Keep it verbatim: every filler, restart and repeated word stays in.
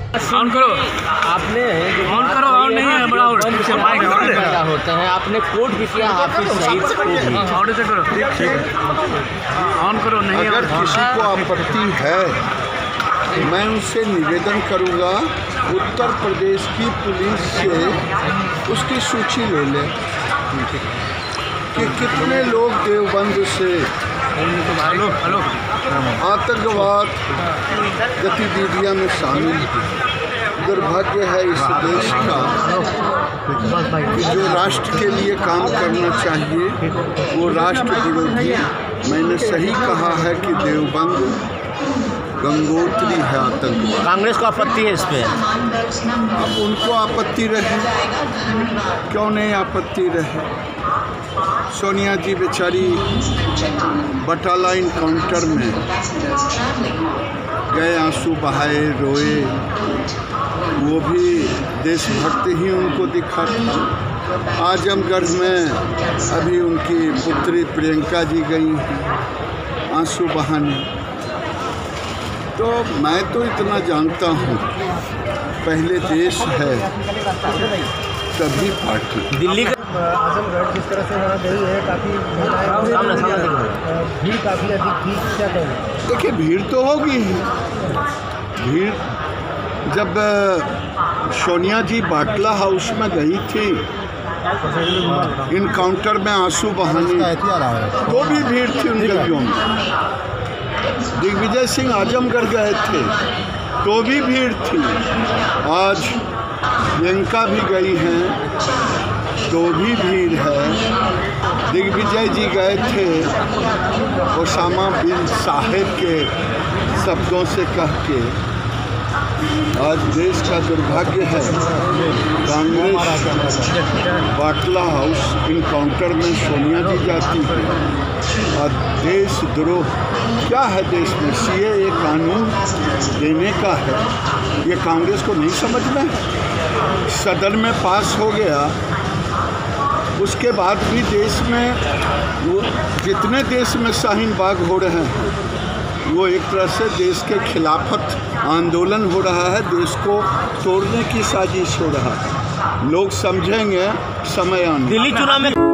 On करो, आपने on करो, ऑन नहीं है बड़ा पैदा होते हैं। आपने कोर्ट भी किया हाफिज सईद को भी। ऑर्डर से करो, ऑन करो। नहीं अगर किसी को आपत्ति है मैं उनसे निवेदन करूंगा उत्तर प्रदेश की पुलिस से उसकी सूची ले ले कि कितने लोग देवबंद से हेलो हेलो आतंकवाद गतिविधियों में शामिल हैं। दुर्भाग्य है इस देश का कि जो राष्ट्र के लिए काम करना चाहिए वो राष्ट्र विरोधी। मैंने सही कहा है कि देवबंद गंगोत्री है आतंकवाद। कांग्रेस को आपत्ति है इस पे। अब उनको आपत्ति रहे, क्यों नहीं आपत्ति रहे। सोनिया जी बेचारी बटाला इनकाउंटर में गए, आंसू बहाए, रोए, वो भी देशभक्त ही उनको दिखा था। आजमगढ़ में अभी उनकी पुत्री प्रियंका जी गई हैं आंसू बहाने। तो मैं तो इतना जानता हूँ, पहले देश है तभी पार्टी। दिल्ली का आजमगढ़ जिस तरह से वहाँ गई है, काफ़ी भीड़ काफ़ी अधिक थी, क्या कहेंगे? देखिए भीड़ तो होगी ही। भीड़ जब सोनिया जी बाटला हाउस में गई थी इनकाउंटर में आंसू बहाने, तो भी भीड़ थी उन गलियों में। दिग्विजय सिंह आजमगढ़ गए थे तो भी भीड़ थी। आज प्रियंका भी गई हैं तो भी भीड़ है। दिग्विजय जी गए थे ओसामा बिन साहेब के शब्दों से कह के। आज देश का दुर्भाग्य है कांग्रेस बाटला हाउस इनकाउंटर में सोनिया जी जाती है। और देशद्रोह क्या है देश में, सीएए कानून देने का है, ये कांग्रेस को नहीं समझ में। सदन में पास हो गया, उसके बाद भी देश में वो जितने देश में शाहीन बाग हो रहे हैं वो एक तरह से देश के खिलाफत आंदोलन हो रहा है, देश को तोड़ने की साजिश हो रहा है। लोग समझेंगे समय आने। दिल्ली चुनाव में